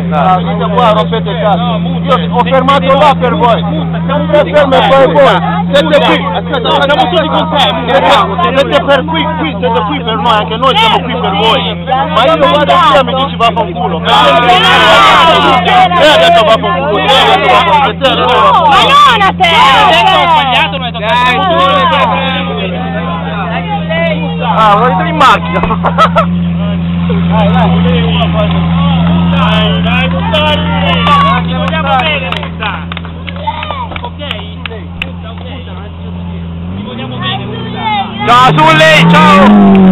Venite qua, rompete il cazzo. Io ho fermato là per voi. Non mi fermo poi voi. Siete qui. Aspetta, siamo tutti con te. Siete per qui, siete qui per noi, anche noi siamo qui per voi. Ma io vado via e mi dici vaffanculo. Te ha detto vaffanculo, te ha detto vaffanculo. Ma non a te! Ho sbagliato, non è toccato. Ah, vuoi in macchina? Dai, Buttani! Ti vogliamo bene, Butta! Ok? Butta, ok? Ti vogliamo bene, Butta! Ciao, su lei, ciao!